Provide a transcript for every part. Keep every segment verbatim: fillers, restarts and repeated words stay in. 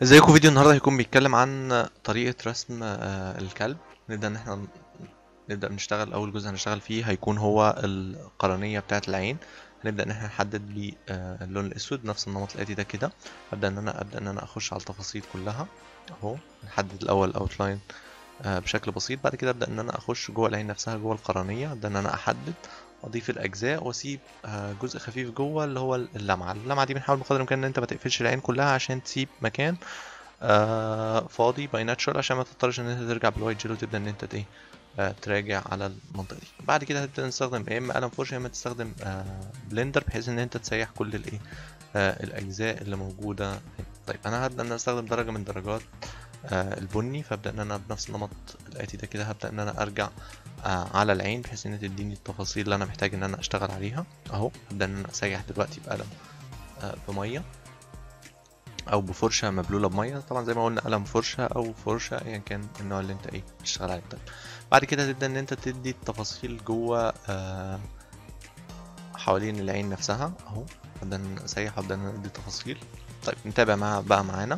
ازيكم؟ فيديو النهارده هيكون بيتكلم عن طريقة رسم آه، الكلب. نبدأ ان احنا نبدأ نشتغل. اول جزء هنشتغل فيه هيكون هو القرنية بتاعة العين. هنبدأ ان احنا نحدد بيه آه، اللون الاسود بنفس النمط الاتي ده كده. ابدأ ان انا ابدأ ان انا اخش على التفاصيل كلها اهو. نحدد الاول اوتلاين بشكل بسيط. بعد كده ابدأ ان انا اخش جوه العين نفسها جوه القرنية. ابدأ ان انا احدد اضيف الاجزاء واسيب آه، جزء خفيف جوه اللي هو اللمعه. اللمعه دي بنحاول بقدر الامكان ان انت ما تقفلش العين كلها عشان تسيب مكان آه فاضي باي ناتشورال، عشان ما تضطرش ان انت ترجع بالوايت جيل وتبدا ان انت ايه آه تراجع على المنطقه دي. بعد كده هتبدا نستخدم يا اما قلم فرشه يا اما تستخدم آه بلندر، بحيث ان انت تسيح كل الايه آه الاجزاء اللي موجوده هنا. طيب انا هبدا ان انا استخدم درجه من درجات آه البني. فابدا ان انا بنفس النمط الاتي ده كده هبدا ان انا ارجع آه على العين بحيث ان تديني التفاصيل اللي انا محتاج ان انا اشتغل عليها اهو. هبدا ان انا اسيح دلوقتي بقلم آه بميه او بفرشه مبلوله بميه. طبعا زي ما قلنا قلم فرشه او فرشه ايا كان النوع اللي انت ايه بتشتغل عليه. طيب بعد كده تبدا ان انت تدي التفاصيل جوه آه حوالين العين نفسها اهو. ابدا ان أنا اسيح وابدا ان أنا ادي تفاصيل. طيب نتابع مع بقى معانا.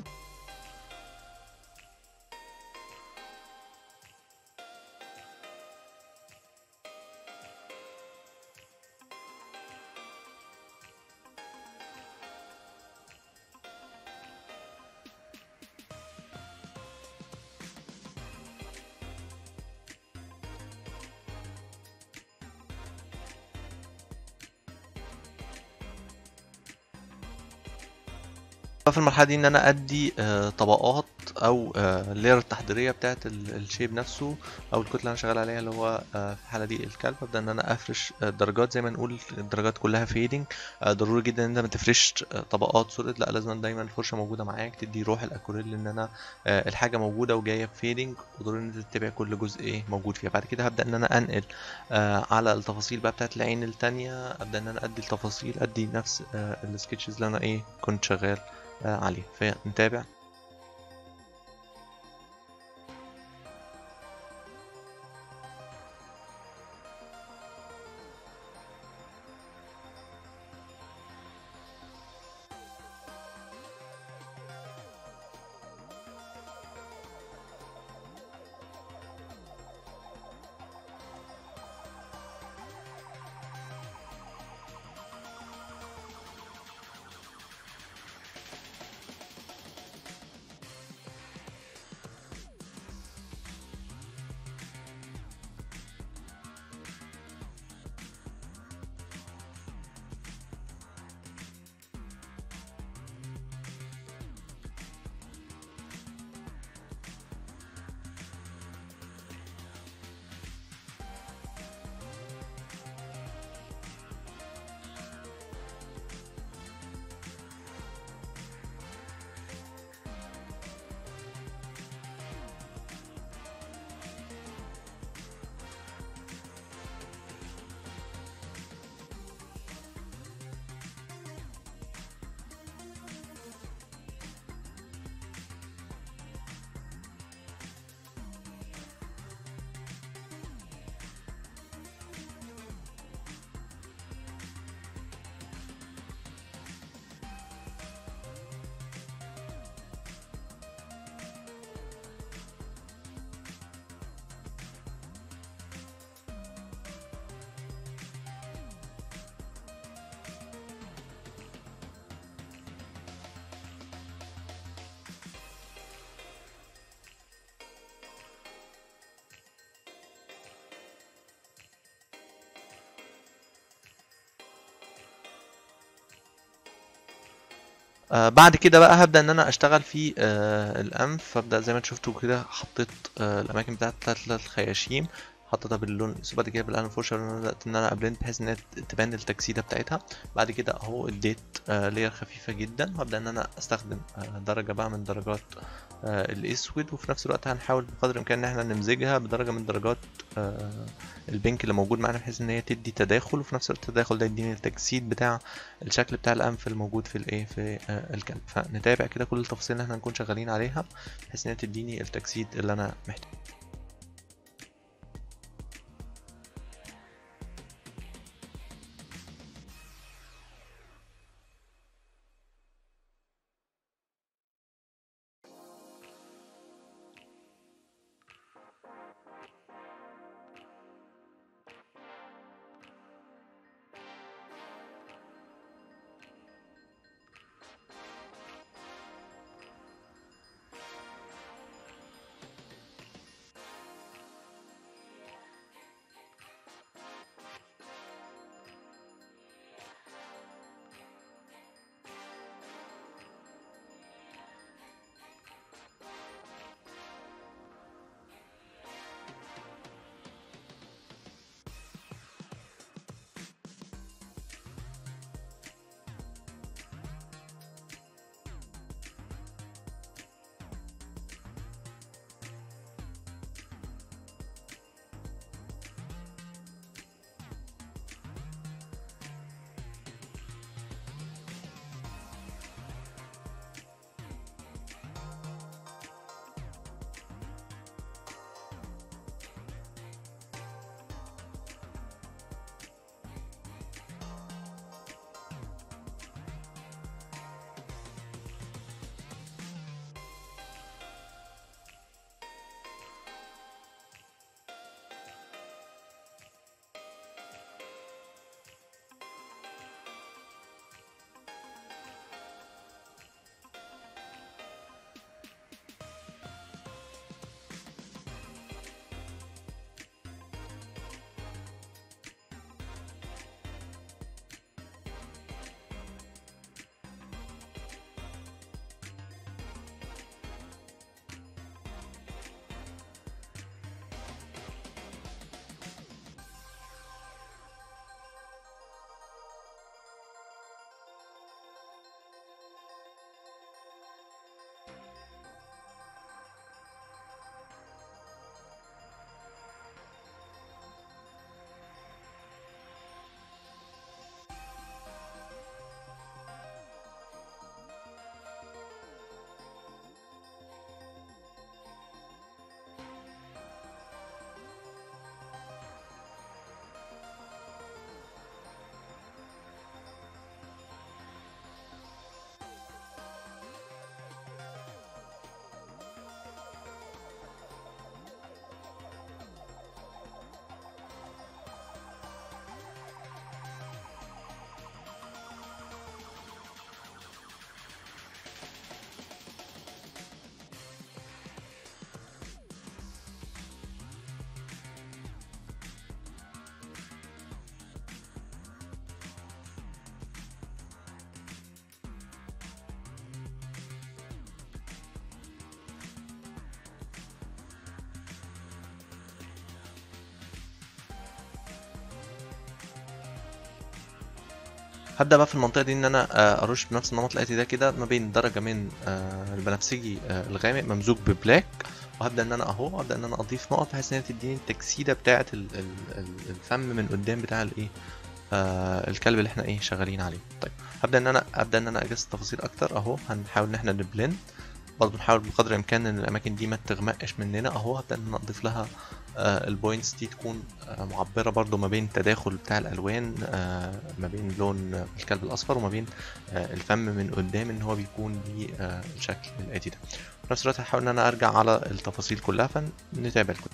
في المرحله دي ان انا ادي آه، طبقات او اللير التحضيريه بتاعه الشيب نفسه او الكتله اللي انا شغال عليها اللي هو آه، في الحاله دي الكلب. ابدا ان انا افرش آه، درجات زي ما نقول الدرجات كلها فيدنج. ضروري جدا ان انت ما تفرش آه، طبقات سوليد، لا لازم دايما الفرشه موجوده معاك تدي روح الاكوريل ان انا آه، الحاجه موجوده وجايه بفيدنج، وضروري ان انت تتابع كل جزء ايه موجود فيها. بعد كده هبدا ان انا انقل آه، على التفاصيل بقى بتاعه العين التانية. ابدا ان انا ادي التفاصيل ادي نفس آه، السكتشز اللي انا ايه كنت شغال آه، عليه. فنتابع. آه بعد كده بقى هبدأ ان انا اشتغل في آه الانف. فابدأ زي ما انتوا شفتوا كده حطيت آه الاماكن بتاعت الثلاث الخياشيم، حطيتها باللون الاسود. بعد كده بالقلم الفرشه انا بدأت ان انا ابلند بحيث ان هي تبان التجسيده بتاعتها. بعد كده اهو اديت آه لير خفيفه جدا. وابدأ ان انا استخدم آه درجه بقى من درجات آه الاسود، وفي نفس الوقت هنحاول بقدر الامكان ان احنا نمزجها بدرجه من درجات آه البينك اللي موجود معانا، بحيث ان هي تدي تداخل، وفي نفس الوقت التداخل ده يديني التجسيد بتاع الشكل بتاع الانف الموجود في الايه في آه الكلب. فنتابع كده كل التفاصيل اللي احنا هنكون شغالين عليها بحيث ان هي تديني التجسيد اللي انا محتاجه. هبدا بقى في المنطقه دي ان انا آه، ارش بنفس النمط الاتي ده كده ما بين درجه من آه، البنفسجي آه، الغامق ممزوج ببلاك، وهبدا ان انا اهو ابدا ان انا اضيف نقط بحيث ان هي تديني التجسيده بتاعه ال- ال- ال- الفم من قدام بتاع الايه آه الكلب اللي احنا ايه شغالين عليه. طيب هبدا ان انا ابدا ان انا اجسد تفاصيل اكتر اهو. هنحاول ان احنا نبلند برضه، نحاول بقدر الامكان ان الاماكن دي ما تغمقش مننا اهو. هبدا ان انا اضيف لها آه البوينتس دي تكون آه معبره برضه ما بين التداخل بتاع الالوان آه ما بين لون الكلب الاصفر وما بين آه الفم من قدام ان هو بيكون بالشكل الاتي ده. في نفس الوقت هحاول ان انا ارجع على التفاصيل كلها فنتابع الكل.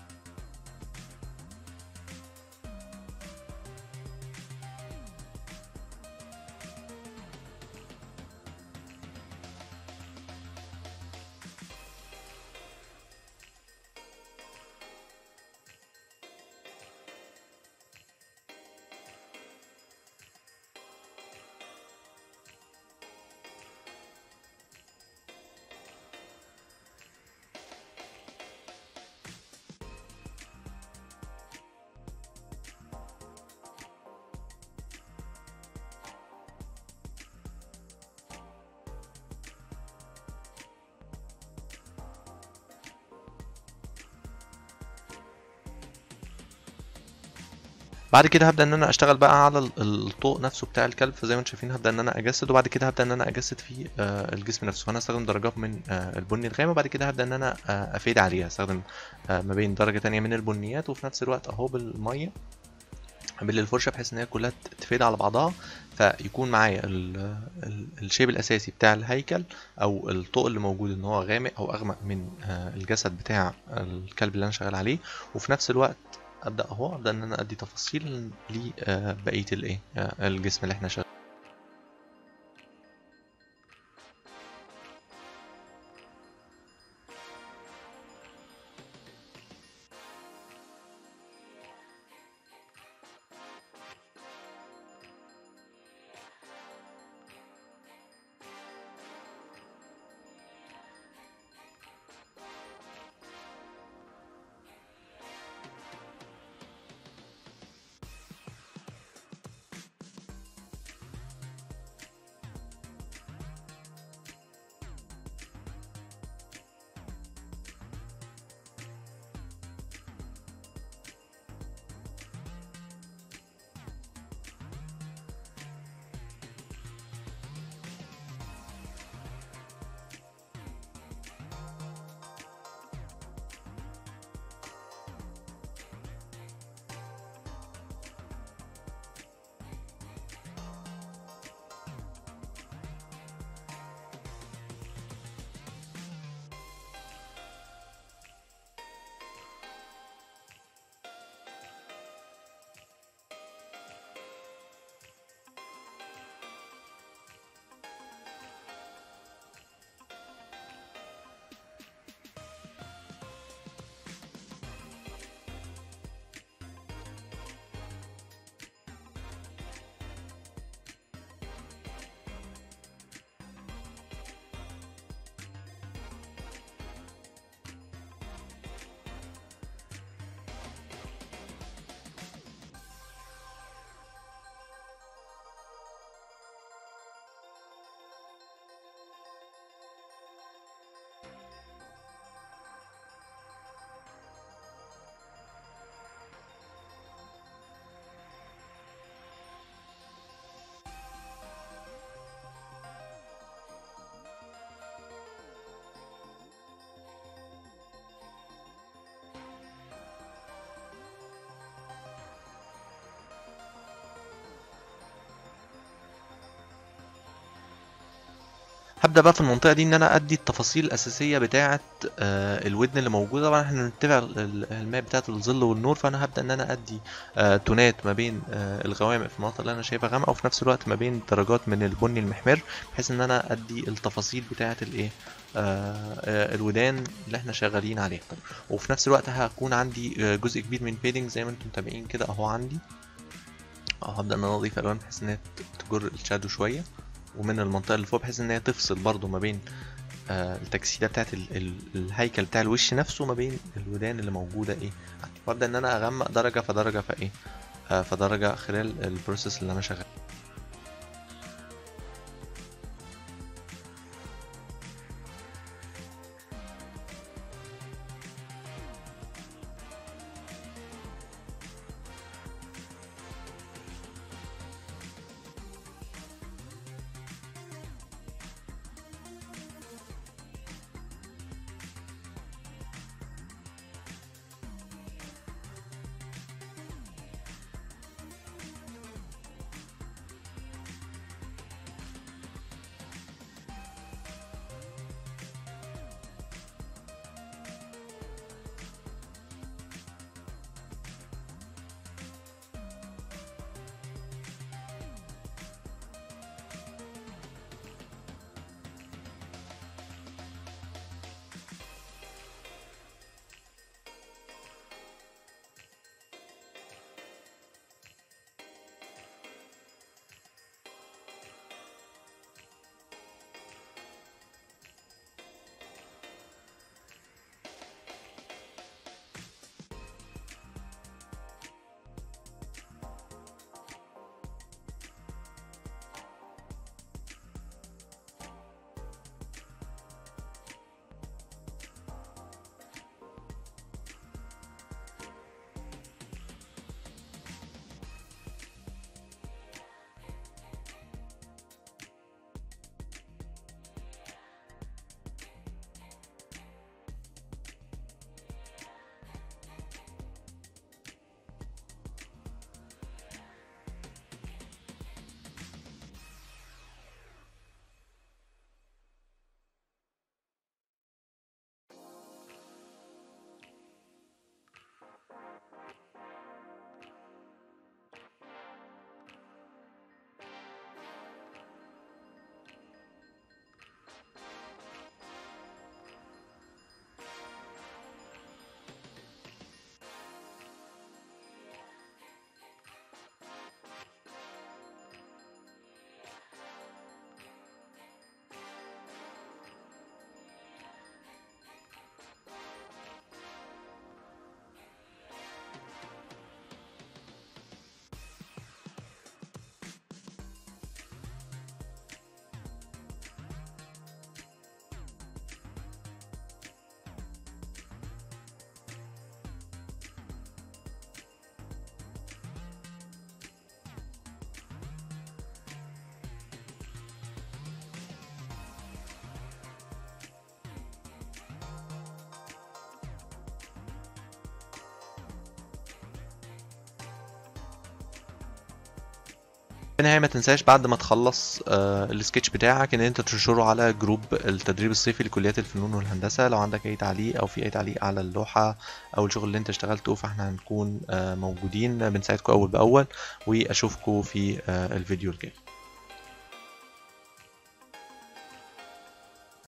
بعد كده هبدا ان انا اشتغل بقى على ال- الطوق نفسه بتاع الكلب. فزي ما انتم شايفين هبدا ان انا اجسد، وبعد كده هبدا ان انا اجسد في آه، الجسم نفسه. فانا هستخدم درجات من آه، البني الغامق، وبعد كده هبدا ان انا آه، افيد عليها، استخدم آه، ما بين درجه تانية من البنيات وفي نفس الوقت اهو بالميه بالفرشه بحيث ان هي كلها تفيد على بعضها، فيكون معايا ال- ال- الشيب الاساسي بتاع الهيكل او الطوق اللي موجود ان هو غامق او اغمق من آه، الجسد بتاع الكلب اللي انا شغال عليه. وفي نفس الوقت ابدا اهو ابدا ان انا ادي تفاصيل لبقيه الايه آه، الجسم اللي احنا شغال. هبدأ بقى في المنطقة دي إن أنا أدي التفاصيل الأساسية بتاعة آه، الودن اللي موجودة. طبعا احنا بنتبع ال- ال- الماء بتاعة الظل والنور، فأنا هبدأ إن أنا أدي آه، تونات ما بين آه، الغوامق في المناطق اللي أنا شايفها غامقة، وفي نفس الوقت ما بين درجات من البني المحمر، بحيث إن أنا أدي التفاصيل بتاعة الإيه آه، آه، الودان اللي احنا شغالين عليها. طيب وفي نفس الوقت هكون عندي آه، جزء كبير من بيدنج زي ما انتم متابعين كده اهو عندي. اه هبدأ ان انا اضيف الوان بحيث ان هي تجر الشادو شوية، ومن المنطقة اللي فوق بحيث ان هي تفصل برضو ما بين آه، التجسيدة بتاعت ال ال الهيكل بتاع الوش نفسه ما بين الودان اللي موجودة ايه عندي. وابدأ ان انا اغمق درجة فدرجة فايه آه، فدرجة خلال البروسيس اللي انا شغال. النهاية ما تنساش بعد ما تخلص آه السكتش بتاعك ان انت تنشره على جروب التدريب الصيفي لكليات الفنون والهندسة. لو عندك اي تعليق او في اي تعليق على اللوحة او الشغل اللي انت اشتغلته، فاحنا هنكون آه موجودين بنساعدكم اول باول، واشوفكم في آه الفيديو الجاي.